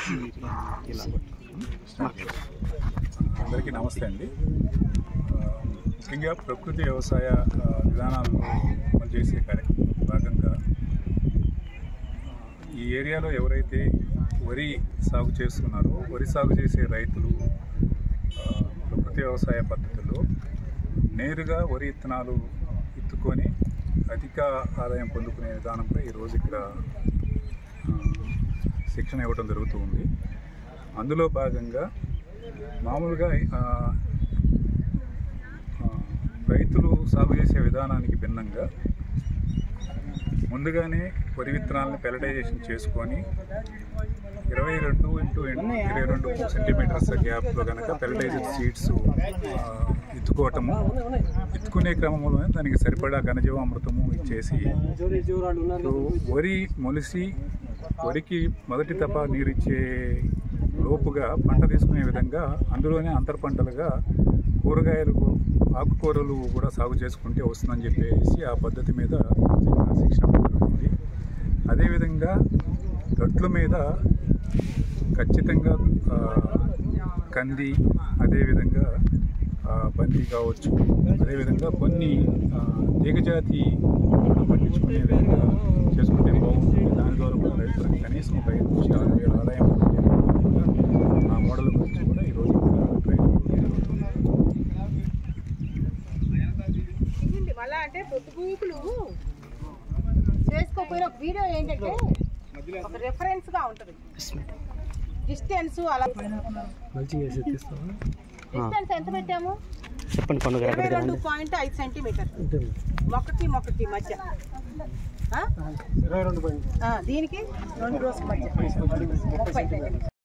అందరికీ నమస్తే అండి. ముఖ్యంగా ప్రకృతి వ్యవసాయ విధానాలను అమలు చేసే కార్యక్రమం భాగంగా ఈ ఏరియాలో ఎవరైతే వరి సాగు చేస్తున్నారో వరి సాగు చేసే రైతులు ప్రకృతి వ్యవసాయ పద్ధతిలో నేరుగా వరి విత్తనాలు విత్తుకొని అధిక ఆదాయం పొందుకునే విధానంపై ఈరోజు ఇక్కడ శిక్షణ ఇవ్వడం జరుగుతూ ఉంది. అందులో భాగంగా మామూలుగా రైతులు సాగు చేసే విధానానికి భిన్నంగా ముందుగానే వరి విత్తనాలను పెలటైజేషన్ చేసుకొని 22x22 సెంటీమీటర్స్ గ్యాప్లో కనుక పెలటైజ్డ్ సీడ్స్ ఎత్తుకోవటము, ఎత్తుకునే క్రమంలోనే దానికి సరిపడా ఘనజీవామృతము ఇచ్చేసి వరి మొలిసి వరికి మొదటి తప నీరిచ్చే లోపుగా పంట తీసుకునే విధంగా అందులోనే అంతర పంటలుగా కూరగాయలు ఆకుకూరలు కూడా సాగు చేసుకుంటే వస్తుందని చెప్పేసి ఆ పద్ధతి మీద శిక్షణ జరుగుతుంది. అదేవిధంగా గట్ల మీద ఖచ్చితంగా కంది, అదేవిధంగా బంతి కావచ్చు, అదేవిధంగా కొన్ని తీగజాతి పండించుకునే విధంగా చేసుకుంటే బాగుంటుంది. దాని ద్వారా కూడా రైతులకు కనీసం 5,000 ఆదాయం ఆ మోడల్ గురించి కూడా ఈరోజు ట్రైనింగ్ జరుగుతుంది. మళ్ళా అంటే పొద్దుగూకులు చేసుకోకపోయిన ఒక వీడియో ఏంటంటే ఒక రెఫరెన్స్ గా ఉంటుంది. డిస్టెన్స్ అలా డిస్టెన్స్ ఎంత పెట్టాము? 22.5 సెంటీమీటర్ మొక్కకి మధ్య, దీనికి 2 రోజుల మధ్య 30